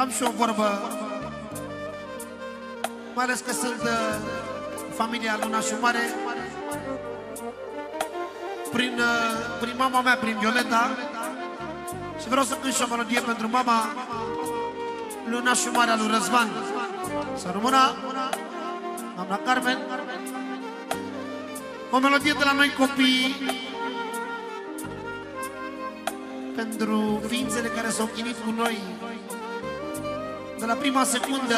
Am și o vorbă, mai ales că sunt familia Lunașul Mare. Prin mama mea, prin Violeta. Și vreau să cânt și o melodie pentru mama Lunașul Mare al lui Răzvan. Să rămână doamna Carmen. O melodie de la noi copii, pentru ființele care s-au chinuit cu noi de la prima secundă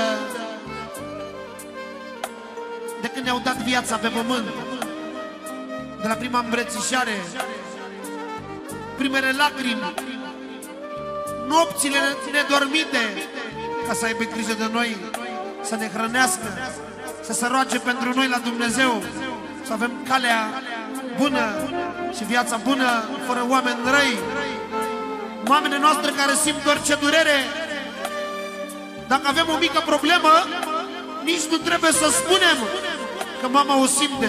de când ne-au dat viața pe pământ, de la prima îmbrățișare, primele lacrimi, nopțile nedormite, ca să aibă grijă de noi, să ne hrănească, să se roage pentru noi la Dumnezeu, să avem calea bună și viața bună, fără oameni răi. Mamele noastre care simt orice durere, dacă avem o mică problemă, nici nu trebuie să spunem că mama o simte.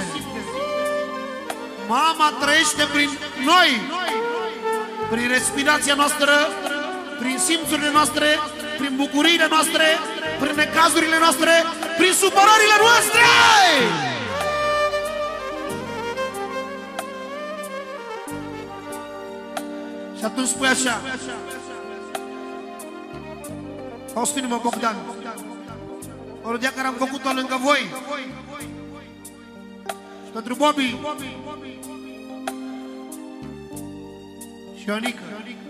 Mama trăiește prin noi, prin respirația noastră, prin simțurile noastre, prin bucuriile noastre, prin necazurile noastre, prin supărările noastre. Și atunci spui așa: Faustinu-mă Bogdan, melodia care am făcut-o lângă voi, și pentru Bobby și Ionica,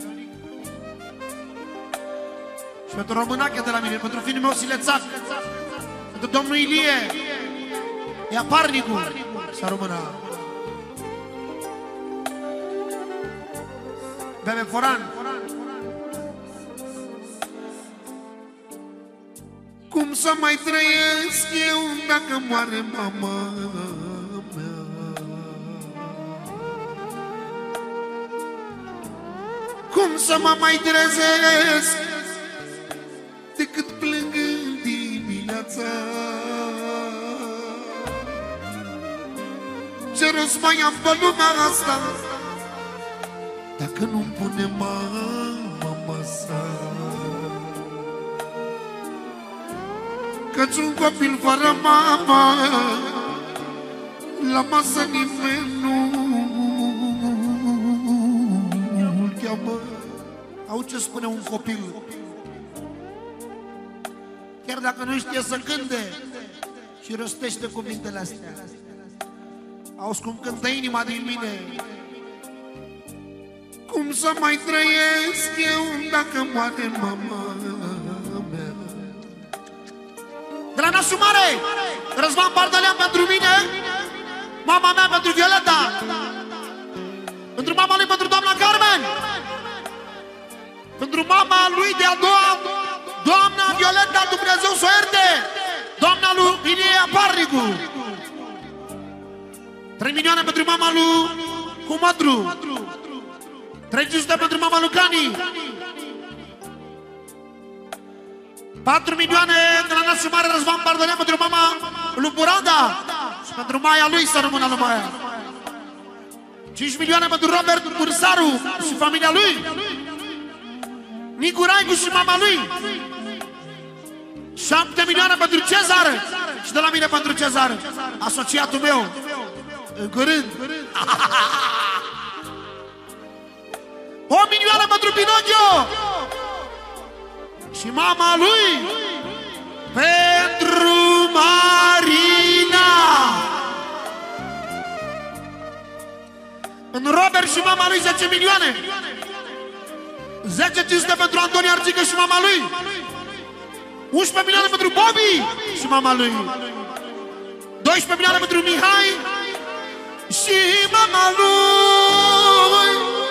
și pentru Românache de la mine, pentru fiul meu Silețac, pentru domnul Ilie Iaparnicu, să rămână Bebe Foran. Cum să mai trăiesc eu dacă moare mama mea? Cum să mă mai trezesc decât plâng în dimineața? Ce rost mai am pe lumea asta dacă nu-mi pune mama masa? Căci un copil fără mama, la masă nimeni nu-l cheamă. Au ce spune un copil, chiar dacă nu știe să cânte și rostește cuvintele astea. Auzi cum cântă inima din mine: cum să mai trăiesc eu dacă moare mama mea? De la Nașul Mare, Răzvan Bardălean pentru mine, mama mea pentru Violeta, pentru mama lui, pentru doamna Carmen, pentru mama lui de-a doua, doamna Violeta, Dumnezeu s-o ierte, doamna lui Ilie Iaparnicu. 3 milioane pentru mama lui Cumătru, 300 pentru mama lui Cani, 4 milioane de la Nașul Mare Răzvan Bardălean pentru mama lui Burada și pentru Maia lui, să rămână lui Maia. 5 milioane pentru Robert Bursaru și familia lui, Nicu Raicu și mama lui. 7 milioane pentru Cezar și de la mine pentru Cezar, asociatul meu, în curând. 1 milioane pentru Pinocchio și mama lui, pentru Marina. În Robert și mama lui 10 milioane. 10 pentru Antonia Argică și mama lui. 11 milioane pentru Bobby și mama lui. 12 milioane pentru Mihai și mama lui.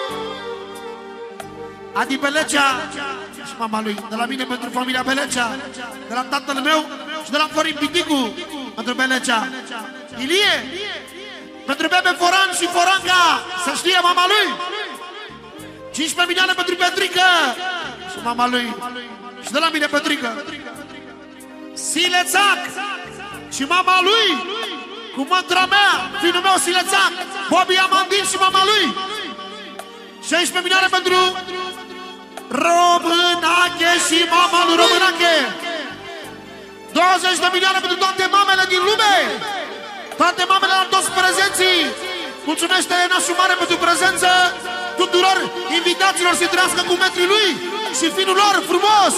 Adi Belecea și mama lui. De la mine pentru familia Belecea, de la tatăl meu și de la Florin Piticu pentru Belecea. Ilie pentru Bebe Foran și Foranca, să știe mama lui. 15 milioane pentru Petrică și mama lui. Și de la mine Petrică. Silețac și mama lui, cu mătra mea, fiul meu Silețac, Bobby Amandin și mama lui. 16 milioane pentru Românache și mama lui Românache. 20 de milioane pentru toate mamele din lume. Toate mamele la toți prezenții. Mulțumește nașul mare pentru prezență. Tuturor invitaților să trăiască cu metrii lui și finul lor frumos.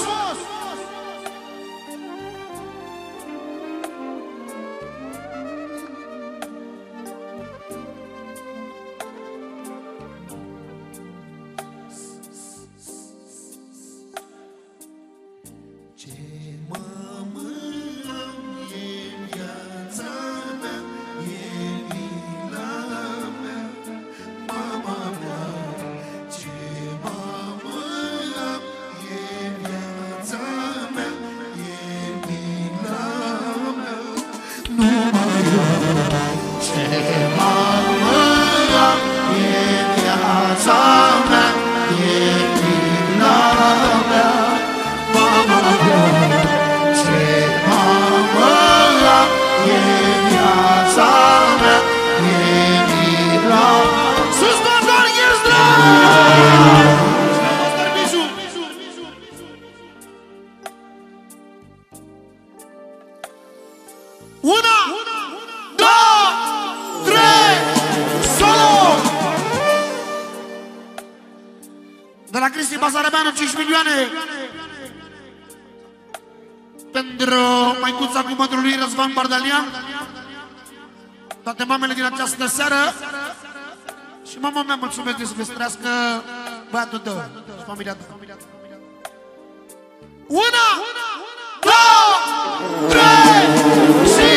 De la Cristi Basarebeanu, 5 milioane pentru maicuța cu mătrul lui Răzvan Bardalian. Toate mamele din această seară. Și mama mea, mulțumesc de să vă străiască băiatul tău și familia ta. 1, 2, 3 și...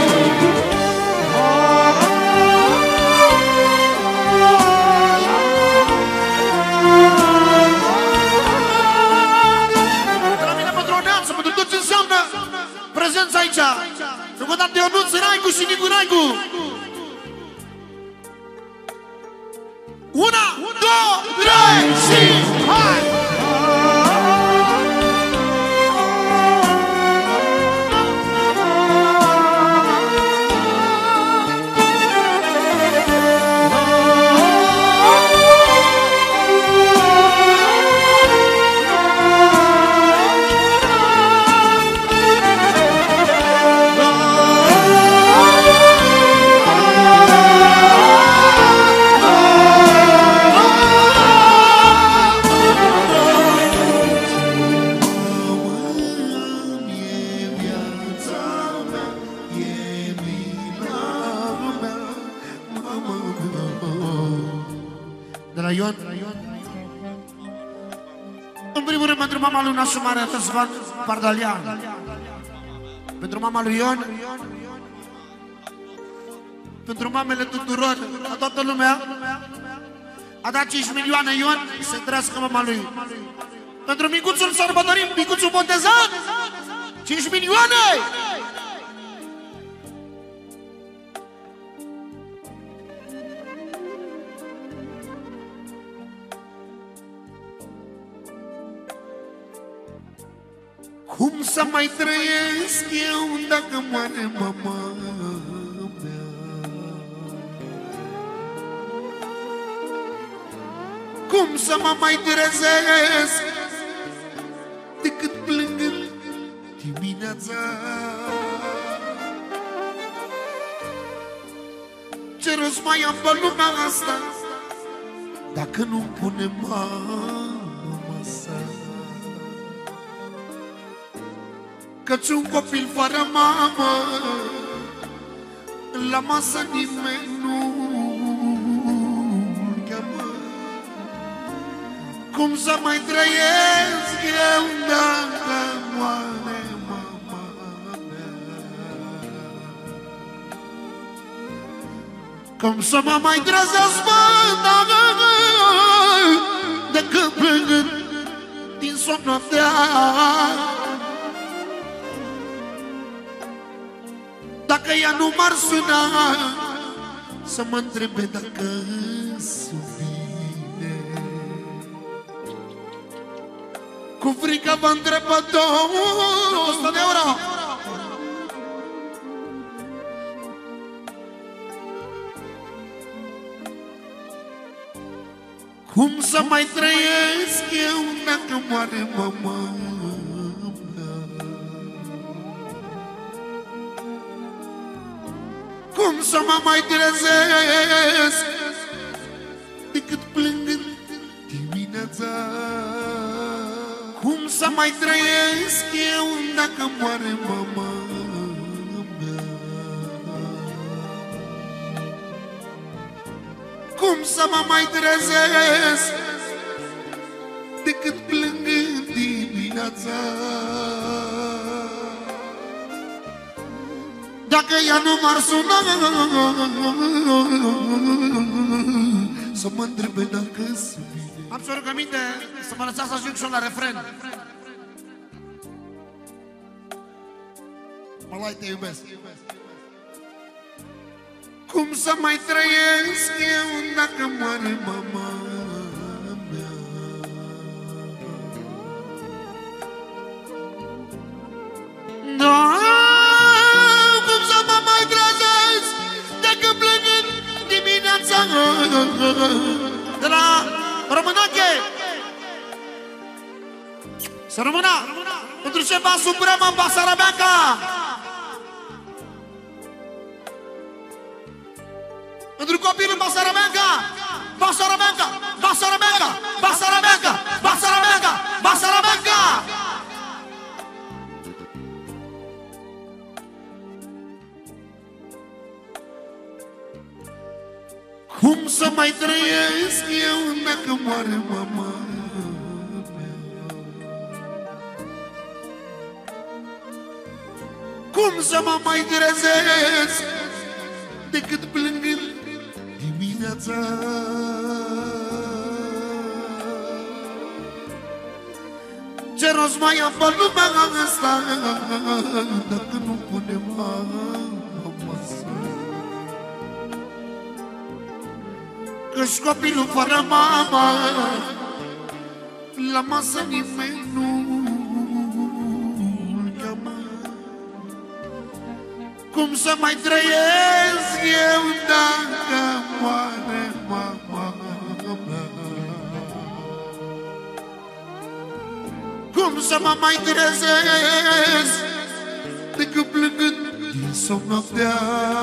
Prezența aici, făcutat de Ionuț Raicu și Nicu Raicu. 1, 2, 3 și hai! De la Ion. În primul rând pentru mama lui nașul mare Răzvan Bardalian. Pentru mama lui Ion. Pentru mamele tuturor, a toată lumea. A dat 5 milioane Ion să trăiască mama lui. Pentru micuțul sărbătorim, micuțul botezat, 5 milioane! Cum să mai trăiesc eu dacă moare mama mea? Cum să mă mai trezesc decât plângând dimineața? Ce rost mai am pe lumea asta dacă nu-mi pune mama masa? Căci un copil fără mamă la masă nimeni nu-l cheamă. Cum să mai trăiesc eu dacă moare mama mea? Cum să mă mai trezesc, decât plângând din somn noaptea? Dacă ea nu m-ar suna să mă întrebe dacă sunt bine, cu frică vă întreb pe 200 de euro. Cum să mai trăiesc eu dacă moare mama mea? Cum să mă mai trezesc decât plângând dimineața? Cum să mai trăiesc eu dacă moare mama mea? Cum să mă mai trezesc decât plângând dimineața? Dacă ea nu m-ar suna să mă întrebe dacă-s bine. Am și o rugăminte să mă lăsați să ajung și eu la refren. Mălai, te iubesc. Cum să mai trăiesc eu dacă moare mama mea? Da, cum să mă mai trezesc dacă plângând dimineața? De la Românache să rămână pentru ceva supremă în Basarabeaca. Pentru copilul Basarabeaca, Basarabeaca, Basarabeaca, Basarabeaca, Basarabeaca, Basarabeaca. Cum să mai trăiesc eu dacă moare mama mea? Cum să mă mai trezesc decât plângând dimineața? Ce rost mai am pe lumea asta dacă nu punem masă? Că-și copilul fără mama la masă nimeni nu-l cheamă. Cum să mai trăiesc eu dacă moare mama mea? Cum să mă mai trezesc decât plângând din somn noaptea?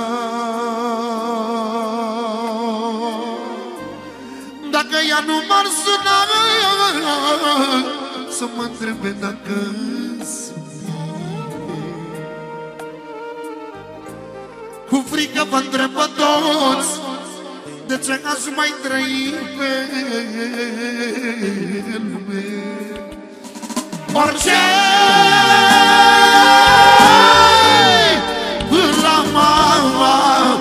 Dacă ea nu m-ar suna să mă întrebe dacă-s bine. Cu frică vă întreb pe toți de ce aș mai trăi pe lume. Orice la mama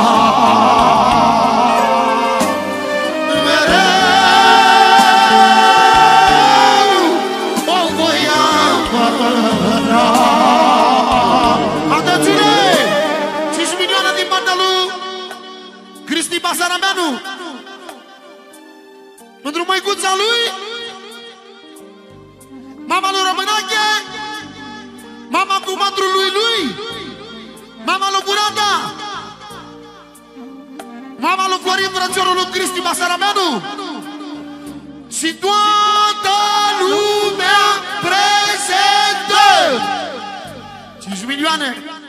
Basarabeanu, pentru măicuța lui, mama lui Românache, mama cu matrului lui, mama lui Burada, mama lui Florin, frățiorul lui Cristi Basarabeanu și toată lumea prezentă. 5 milioane.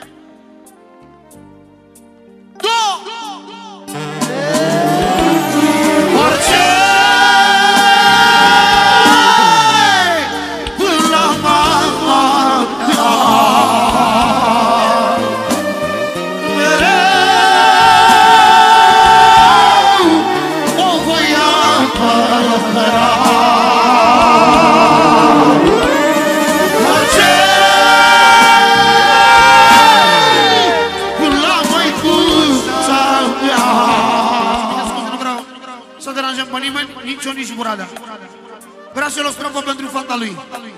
Nici eu, nici Burada. Vreau să-l o strofă pentru fata lui.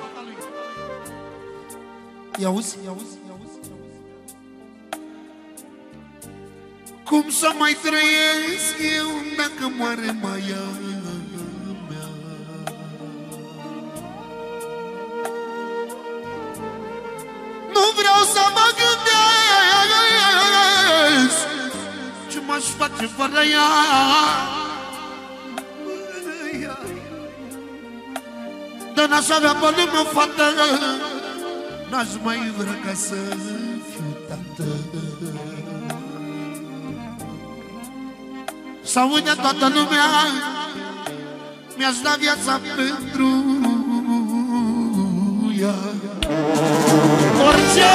I-auzi? Cum să mai trăiesc eu dacă moare maia mea? Nu vreau să mă gândesc ce m-aș face fără ea. Dar n-aș avea pe lângă fată, n-aș mai vrea ca să fiu tată. S-aude toată lumea, mi-aș da viața pentru ea. Orice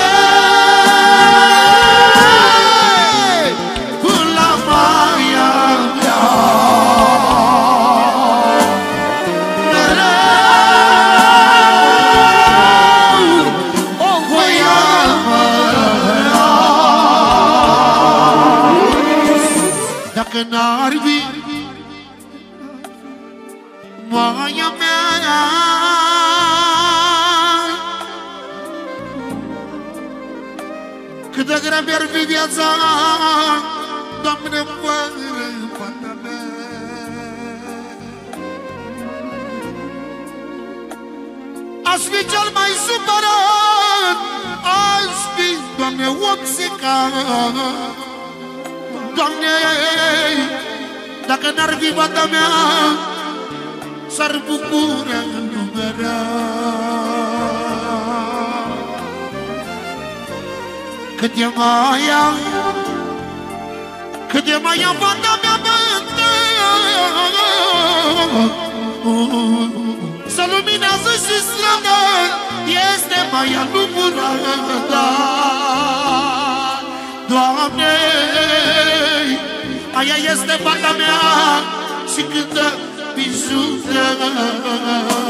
la maia mea, mereu o voi amăra. Dacă n-ar fi maia mea, cât de grea mi-ar fi viața, Doamne, fără fata mea. Aș fi cel mai supărat, aș fi, Doamne, obsecat. Doamne, dacă n-ar fi fata mea, s-ar bucura lumea rea. Cât e maia, cât e maia fata mea bătă, să luminează și strada, este maia lumurată. Doamne, aia este fata mea și cântă pișută.